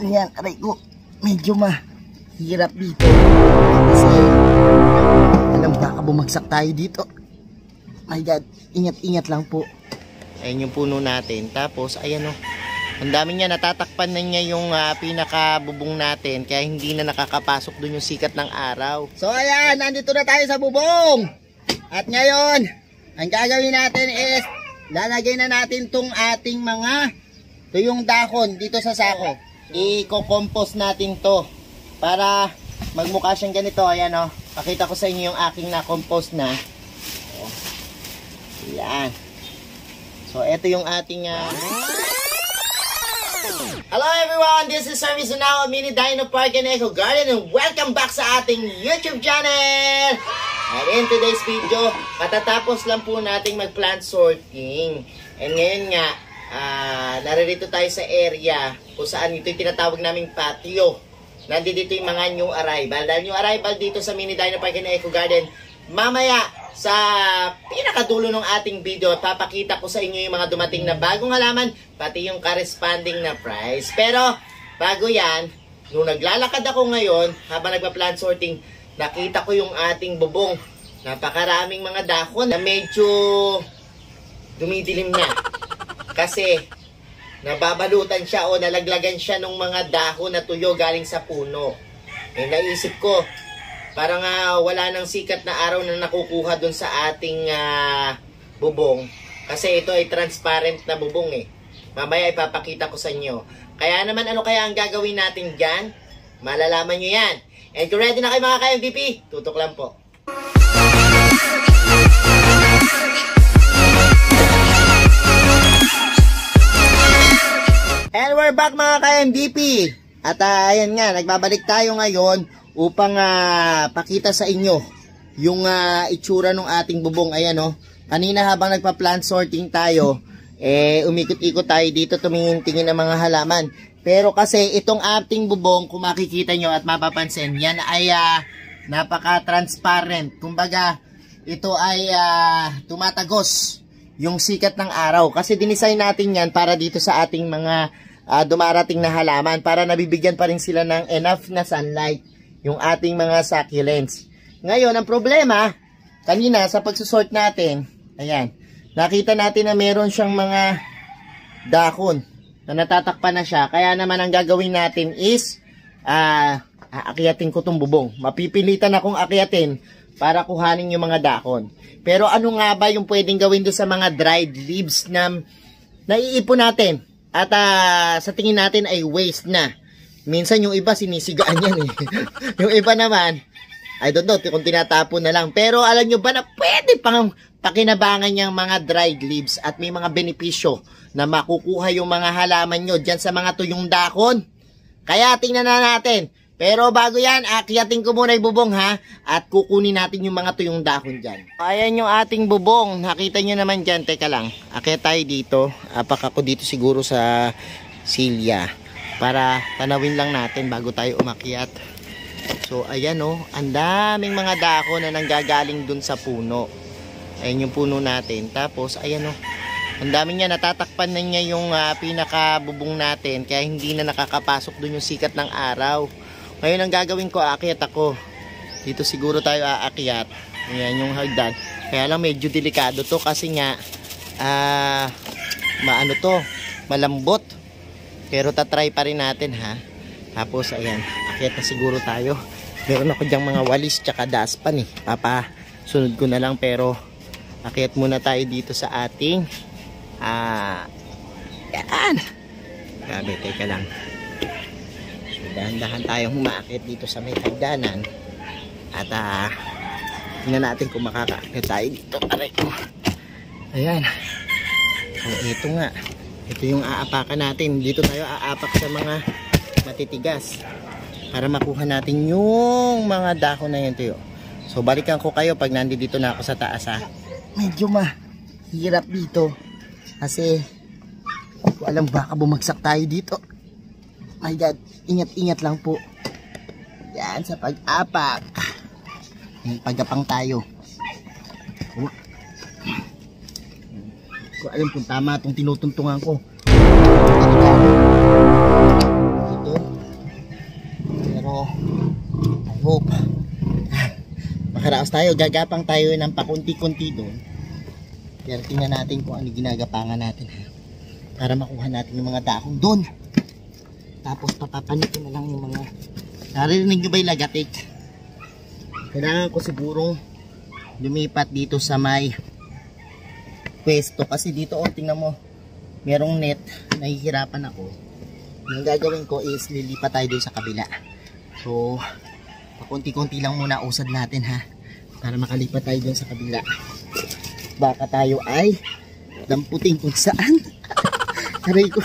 Ayan, aray ko. Medyo mahirap dito. Kasi, alam baka bumagsak tayo dito. My God, ingat-ingat lang po. Ayan yung puno natin. Tapos, ayan o. Ang dami niya, natatakpan na niya yung pinakabubong natin. Kaya hindi na nakakapasok dun yung sikat ng araw. So, ayan, nandito na tayo sa bubong. At ngayon, ang gagawin natin is, lalagay na natin tong ating mga tuyong dahon dito sa sako. I-compost natin to para magmukha siyang ganito. Ayan o. Pakita ko sa inyo yung aking na-compost na. Ayan. So, ito yung ating... Hello everyone! This is Sir Mizunao, Mini Dino Park and Eco Garden, and welcome back sa ating YouTube channel! And in today's video, patatapos lang po nating mag-plant sorting. And ngayon nga, naririto tayo sa area kung saan ito yung tinatawag naming patio. Nandito yung mga new arrival. Dahil new arrival dito sa Mini Dino Park and Eco Garden, mamaya sa pinakadulo ng ating video, papakita ko sa inyo yung mga dumating na bagong halaman, pati yung corresponding na price. Pero, bago yan, nung naglalakad ako ngayon, habang nagpa-plant sorting, nakita ko yung ating bubong. Napakaraming mga dahon na medyo dumidilim na. Kasi, nababalutan siya o nalaglagan siya ng mga dahon na tuyo galing sa puno. Eh, naisip ko, parang wala nang sikat na araw na nakukuha dun sa ating bubong. Kasi ito ay transparent na bubong eh. Mamaya ipapakita ko sa inyo. Kaya naman ano kaya ang gagawin natin dyan? Malalaman nyo yan. And kung ready na kayo mga ka-MVP, tutok lang po. And we're back mga ka-MVP. At ayan nga, nagbabalik tayo ngayon upang pakita sa inyo yung itsura ng ating bubong. Ayan o. Kanina habang nagpa-plant sorting tayo, umikot-ikot tayo dito, tumingin-tingin ng mga halaman. Pero kasi itong ating bubong, kung makikita nyo at mapapansin, yan ay napaka-transparent. Kumbaga, ito ay tumatagos yung sikat ng araw. Kasi dinisign natin yan para dito sa ating mga dumarating na halaman, para nabibigyan pa rin sila ng enough na sunlight yung ating mga succulents. Ngayon, ang problema, kanina sa pagsusort natin, ayan, nakita natin na meron siyang mga dahon na natatakpan na siya. Kaya naman ang gagawin natin is, aakyatin ko itong bubong. Mapipilitan akong akyatin para kuhanin yung mga dahon. Pero ano nga ba yung pwedeng gawin doon sa mga dried leaves na naiipon natin? At sa tingin natin ay waste na. Minsan yung iba sinisigaan yan eh. Yung iba naman, I don't know kung tinatapon na lang. Pero alam nyo ba na pwede pang pakinabangan yung mga dried leaves at may mga benepisyo na makukuha yung mga halaman nyo dyan sa mga tuyong dahon. Kaya tingnan na natin. Pero bago yan, akyatin ko muna yung bubong ha. At kukunin natin yung mga tuyong dahon dyan. Ayan yung ating bubong. Nakita nyo naman dyan. Teka lang. Akyat tayo dito. Apak ako dito siguro sa silya. Para tanawin lang natin bago tayo umakyat. So ayan o, ang daming mga dahon na nanggagaling dun sa puno. Ayan yung puno natin. Tapos ayan o, ang dami niya, natatakpan na niya yung pinakabubong natin. Kaya hindi na nakakapasok dun yung sikat ng araw. Ngayon ang gagawin ko, aakyat ako. Dito siguro tayo aakyat. Ayan yung hagdan. Kaya lang medyo delikado to kasi nga malambot. Pero tatry pa rin natin ha. Tapos ayan, akyat na siguro tayo. Meron ako dyang mga walis tsaka daspan eh. Sunod ko na lang, pero akyat muna tayo dito sa ating yan. Grabe, teka lang. So dahan-dahan tayong humaakyat dito sa may hagdanan. At tingnan natin kung makakaakyat tayo dito. Aray ko. Ayan. So ito nga. Ito yung aapakan natin. Dito tayo aapak sa mga matitigas para makuha natin yung mga dahon na yun tuyo. So balikan ko kayo pag nandito na ako sa taas ha. Medyo mahirap dito kasi alam baka bumagsak tayo dito. My God, ingat-ingat lang po. Yan sa pag-apak. Pagapang tayo. Ko alam kung tama itong tinutuntungan ko. Ito. makaraos tayo. Gagapang tayo ng pakunti-kunti doon. Pero tingnan natin kung ano ginagapangan natin. Para makuha natin yung mga dahon doon. Tapos papapanik ko na lang yung mga... Narinig nyo ba yung lagatik? Kailangan ko sigurong lumipat dito sa may pwesto. Kasi dito, tingnan mo, merong net. Nahihirapan ako. Yung gagawin ko is lilipat tayo doon sa kabila. So, pakunti-kunti lang muna usad natin ha. Para makalipat tayo doon sa kabila. Baka tayo ay damputin kung saan. Aray ko.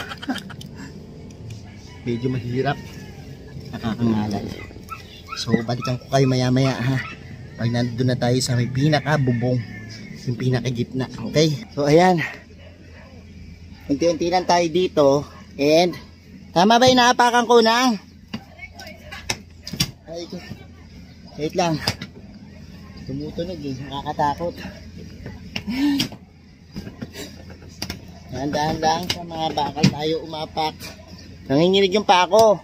Medyo mahirap. Nakakangalay. So, balikan ko kayo maya-maya ha. Pag nandun na tayo sa may pinaka-bubong. Yung pinaka-gitna. Okay? So, ayan. Unti-unti lang tayo dito. And, tama ba yung naapakan ko na? Ay, wait lang. Tumutunog eh. Nakakatakot. Dahan-dahan lang sa mga bakal tayo umapak. Nanginginig yung pako.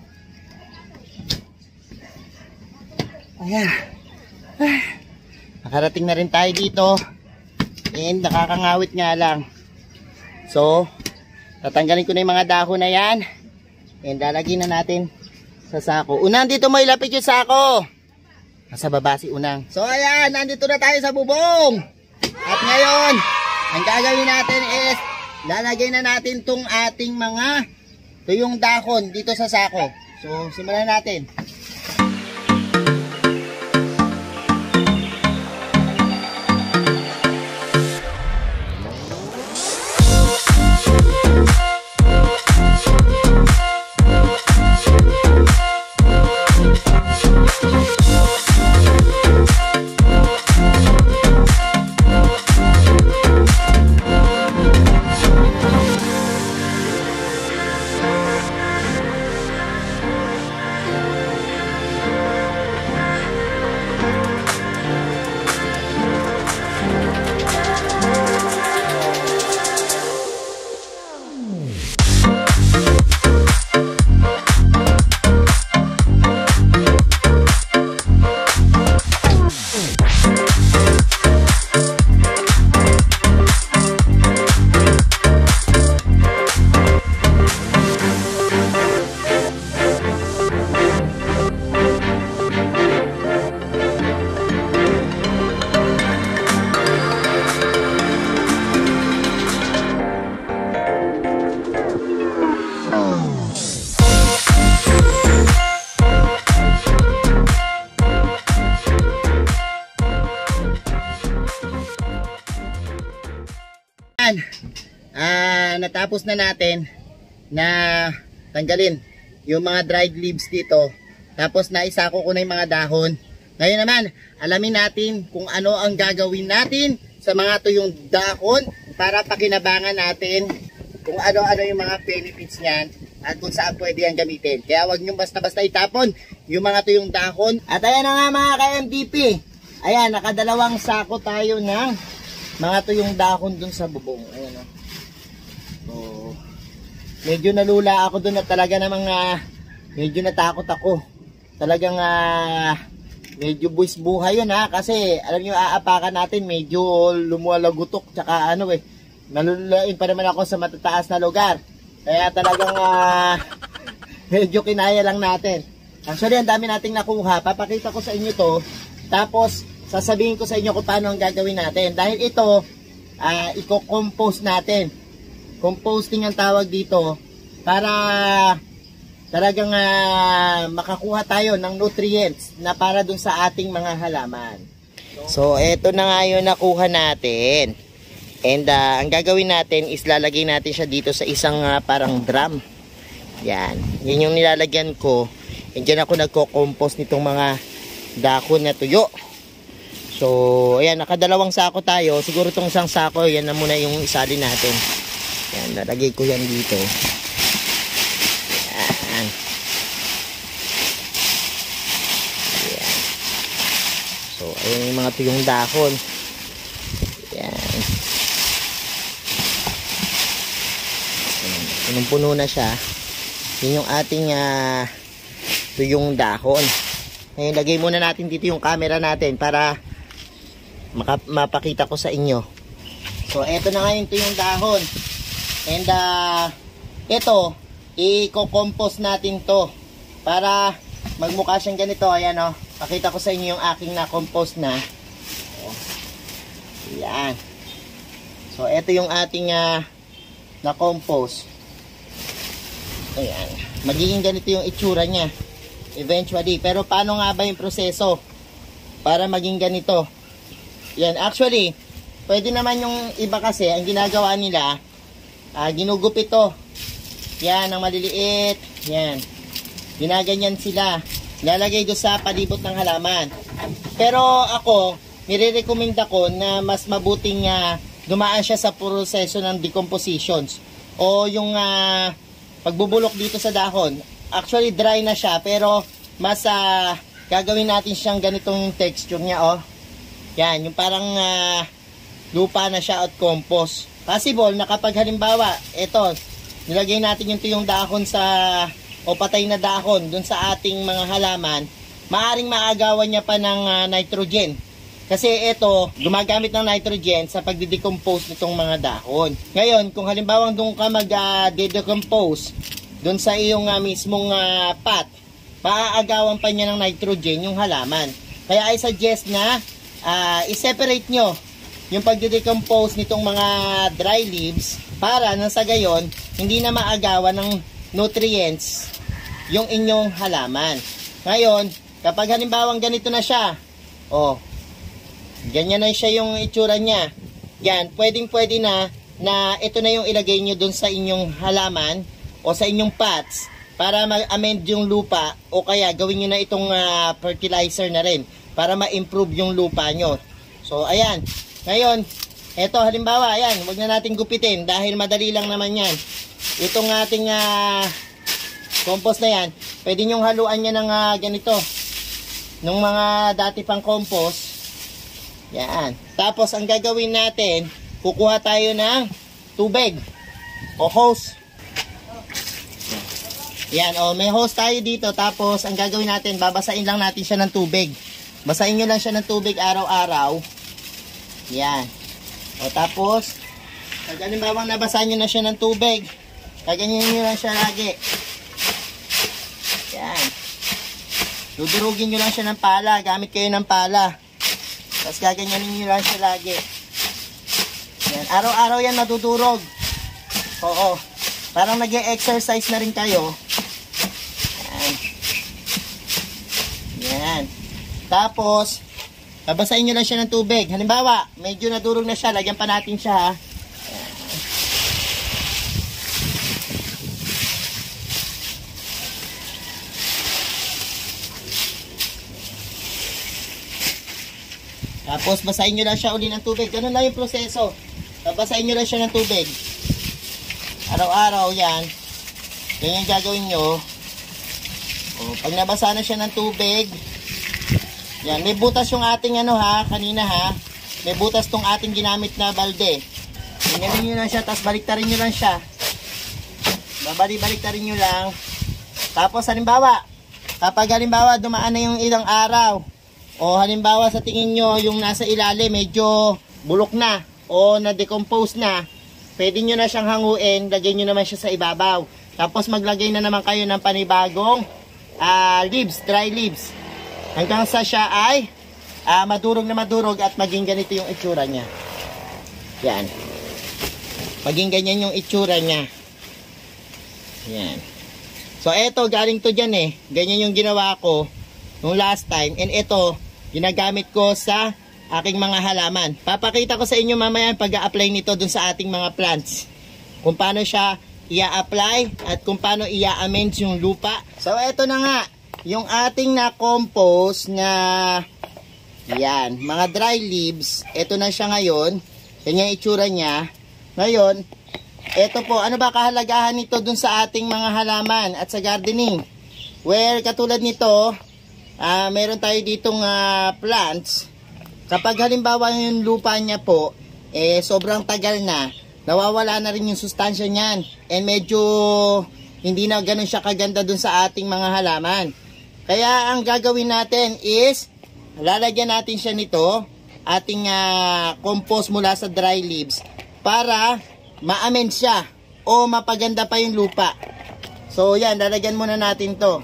Ayan. Nakarating na rin tayo dito. And nakakangawit nga lang. So, tatanggalin ko na yung mga dahon na yan. And lalagyan na natin sa sako. Unang, dito mo ilapit yung sako. Nasa baba si Unang. So ayan, nandito na tayo sa bubong. At ngayon, ang gagawin natin is lalagay na natin tong ating mga tuyong dahon dito sa sako. So simulan natin. Natapos na natin na tanggalin yung mga dried leaves dito. Tapos naisako ko na yung mga dahon. Ngayon naman, alamin natin kung ano ang gagawin natin sa mga tuyong dahon para pakinabangan natin kung ano-ano yung mga benefits niyan at kung saan pwede yan gamitin. Kaya huwag nyo basta-basta itapon yung mga tuyong dahon. At ayan na nga mga ka-MDP. Ayan, nakadalawang sako tayo ng mga tuyong dahon dun sa bubong. Ayan o. So, medyo nalula ako dun at talaga namang medyo natakot ako. Talagang medyo buwis buhay yun ha. Kasi alam nyo, aapakan natin medyo lumalagutok. Tsaka ano nalulain pa naman ako sa matataas na lugar. Kaya talagang medyo kinaya lang natin. Actually, ang dami nating nakuha. Papakita ko sa inyo to. Tapos, sasabihin ko sa inyo kung paano ang gagawin natin. Dahil ito, i-compose natin. Composting ang tawag dito para talagang makakuha tayo ng nutrients na para dun sa ating mga halaman. So, eto na nga yung nakuha natin. And ang gagawin natin is lalagay natin siya dito sa isang parang drum. Yan. Yan yung nilalagyan ko. And dyan ako nagko-compose nitong mga dahon na tuyo. So, ayan, nakadalawang sako tayo. Siguro itong isang sako, yan na muna yung isalin natin. Yan, nalagay ko yan dito. Yan. Yan. So, ayan yung mga tuyong dahon. Yan. Punong-puno na siya. Yan yung ating tuyong dahon. Ngayon, lagay muna natin dito yung camera natin para mapakita ko sa inyo. So, eto na ngayon ito yung dahon. And, ito, i-compost natin to para magmukha siyang ganito. Ayan, oh. Pakita ko sa inyo yung aking na-compost na. Ayan. So, ito yung ating na-compost. Ayan. Magiging ganito yung itsura niya eventually. Pero paano nga ba yung proseso para maging ganito? Yan, actually, pwede naman yung iba kasi, ang ginagawa nila, ginugupit ito. Yan, ang maliliit. Yan. Ginaganyan sila. Lalagay doon sa palibot ng halaman. Pero ako, nire-recommend ako na mas mabuting dumaan siya sa proseso ng decompositions. O yung pagbubulok dito sa dahon. Actually, dry na siya, pero mas gagawin natin siyang ganitong texture niya, oh. Yan, yung parang lupa na siya at compost. Possible na kapag halimbawa, ito, nilagay natin yung dahon o patay na dahon dun sa ating mga halaman, maaring maagawan niya pa ng nitrogen. Kasi ito, gumagamit ng nitrogen sa pagdidecompose nitong mga dahon. Ngayon, kung halimbawa doon ka mag-decompose doon sa iyong mismong pot, maaagawan pa niya ng nitrogen yung halaman. Kaya I suggest na i-separate nyo yung pagdidecompose nitong mga dry leaves para nang sa gayon, hindi na maagawan ng nutrients yung inyong halaman. Ngayon, kapag halimbawa ganito na siya, oh, ganyan na siya yung itsura niya. Yan, pwedeng-pwede na ito na yung ilagay nyo dun sa inyong halaman o sa inyong pots para ma-amend yung lupa o kaya gawin nyo na itong fertilizer na rin para ma-improve yung lupa nyo. So, ayan. Ngayon, eto halimbawa, ayan, huwag na natin gupitin dahil madali lang naman yan. Itong ating compost na yan, pwede nyong haluan niya ng ganito. Nung mga dati pang compost. Yan. Tapos, ang gagawin natin, kukuha tayo ng tubig o hose. Yan, o, may hose tayo dito. Tapos, ang gagawin natin, babasain lang natin siya ng tubig. Basahin nyo lang siya ng tubig araw-araw. Yan. O, tapos, pag halimbawa nabasahin nyo na siya ng tubig, kaganyan nyo lang siya lagi. Yan. Dudurugin nyo lang siya ng pala. Gamit kayo ng pala. Tapos gaganyanin nyo lang siya lagi. Yan. Araw-araw yan nadudurog. Oo. Parang nag-e-exercise na rin kayo. Yan. Yan. Tapos, babasahin nyo lang siya ng tubig. Halimbawa, medyo nadurog na siya. Lagyan pa natin siya, ha. Yan. Tapos, basahin nyo lang siya uli ng tubig. Ganun lang yung proseso. Babasahin nyo lang siya ng tubig. Araw-araw yan. Ganyan gagawin nyo. O, pag nabasa na siya ng tubig, yan, may butas yung ating kanina may butas tong ating ginamit na balde. Ganyan nyo lang siya, tapos baliktarin nyo lang siya. Baliktarin nyo lang. Tapos halimbawa, kapag halimbawa dumaan na yung ilang araw, o halimbawa sa tingin nyo yung nasa ilalim medyo bulok na, o na-decompose na, pwede nyo na siyang hanguin, lagyan nyo naman siya sa ibabaw. Tapos maglagay na naman kayo ng panibagong leaves, dry leaves. Hanggang sa siya ay madurog na madurog at maging ganito yung itsura niya. Yan. Maging ganyan yung itsura niya. Yan. So, eto, galing to dyan eh. Ganyan yung ginawa ko nung last time. And ito, ginagamit ko sa aking mga halaman. Papakita ko sa inyo mamaya pag-a-apply nito dun sa ating mga plants. Kung paano siya i-apply at kung paano i-amend yung lupa. So, eto na nga. Yung ating na-compost na yan, mga dry leaves, ito na siya ngayon. Ganyan itsura niya. Ngayon, ito po, ano ba kahalagahan nito dun sa ating mga halaman at sa gardening? Well, katulad nito, meron tayo ditong plants. Kapag halimbawa yung lupa niya po, sobrang tagal na, nawawala na rin yung sustansya niyan. And medyo hindi na ganun siya kaganda dun sa ating mga halaman. Kaya ang gagawin natin is, lalagyan natin siya nito, ating compost mula sa dry leaves, para ma-amend siya o mapaganda pa yung lupa. So yan, lalagyan muna natin to.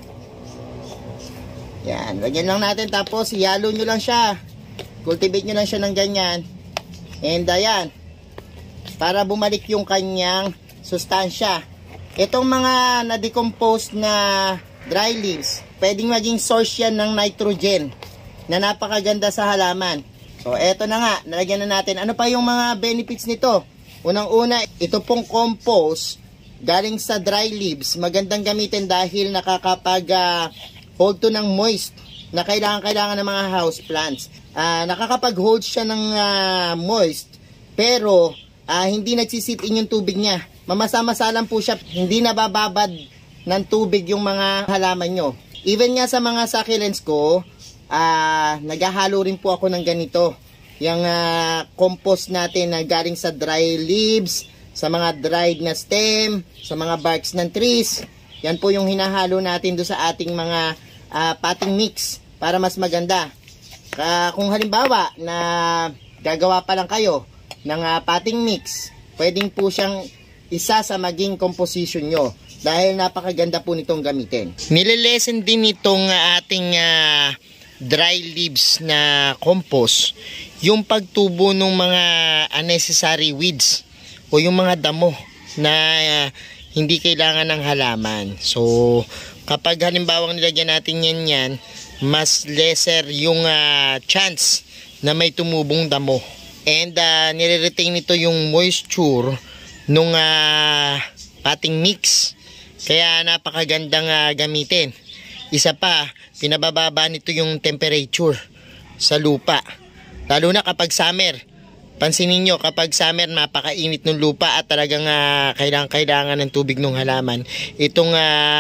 Yan, lagyan lang natin, tapos ihalo nyo lang siya. Cultivate nyo lang siya ng ganyan. And ayan, para bumalik yung kanyang sustansya. Itong mga na-decompose na dry leaves, pwedeng maging source yan ng nitrogen na napakaganda sa halaman. So eto na nga, nalagyan na natin. Ano pa yung mga benefits nito? Unang-una, ito pong compost galing sa dry leaves, magandang gamitin dahil nakakapag hold to ng moist na kailangan ng mga house plants. Nakakapag-hold siya ng moist, pero hindi nagsisit-in yung tubig niya. Mamasa-masa lang po siya, hindi nabababad ng tubig yung mga halaman nyo. Even nga sa mga succulents ko, naghahalo rin po ako ng ganito. Yung compost natin na galing sa dry leaves, sa mga dried na stem, sa mga barks ng trees. Yan po yung hinahalo natin do sa ating mga potting mix para mas maganda. Kung halimbawa na gagawa pa lang kayo ng potting mix, pwedeng po siyang isa sa maging composition nyo dahil napakaganda po nitong gamitin. Nililesen din itong ating dry leaves na compost yung pagtubo ng mga unnecessary weeds o yung mga damo na hindi kailangan ng halaman. So kapag halimbawa nilagyan natin yan, mas lesser yung chance na may tumubong damo. And nire-retain nito yung moisture nung potting mix. Kaya napakagandang gamitin. Isa pa, pinabababa nito yung temperature sa lupa. Lalo na kapag summer. Pansinin nyo, kapag summer, napakainit ng lupa at talagang kailangan ng tubig ng halaman. Itong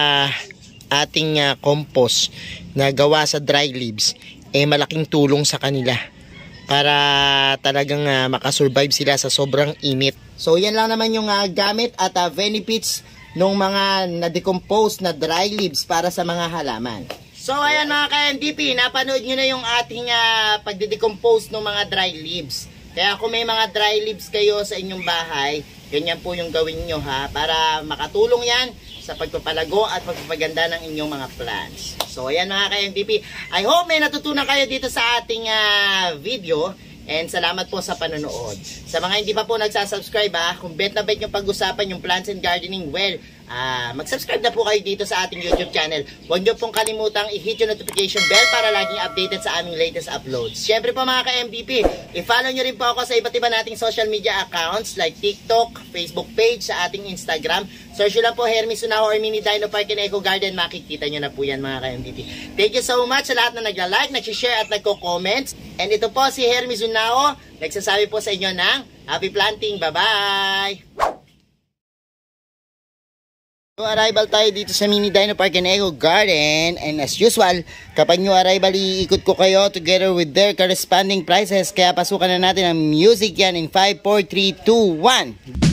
ating compost na gawa sa dry leaves, malaking tulong sa kanila para talagang makasurvive sila sa sobrang init. So yan lang naman yung gamit at benefits ng mga na-decompose na dry leaves para sa mga halaman. So ayan mga ka-MDP, napanood nyo na yung ating pagde-decompose ng mga dry leaves. Kaya kung may mga dry leaves kayo sa inyong bahay, ganyan po yung gawin nyo para makatulong yan sa pagpapalago at pagpapaganda ng inyong mga plants. So ayan mga ka-MDP, I hope may natutunan kayo dito sa ating video. And salamat po sa panonood. Sa mga hindi pa po nagsasubscribe kung bet na bet yung pag-usapan yung plants and gardening, well, mag-subscribe na po kayo dito sa ating YouTube channel. Huwag nyo pong kalimutang i-hit yung notification bell para laging updated sa aming latest uploads. Siyempre po mga ka-MDP, i-follow nyo rin po ako sa iba't iba nating social media accounts like TikTok, Facebook page, sa ating Instagram. Search nyo lang po Hermes Unao or Mini Dino Park and Eco Garden. Makikita nyo na po yan mga ka-MDP. Thank you so much sa lahat na nagla-like, nag-share at nagko-comments. And ito po si Hermes Unao, nagsasabi po sa inyo ng happy planting. Bye-bye! So arrival tayo dito sa Mini Dino Park and Eco Garden, and as usual, kapag new arrival, iikot ko kayo together with their corresponding prices, kaya pasukan na natin ang music yan in 5, 4, 3, 2, 1.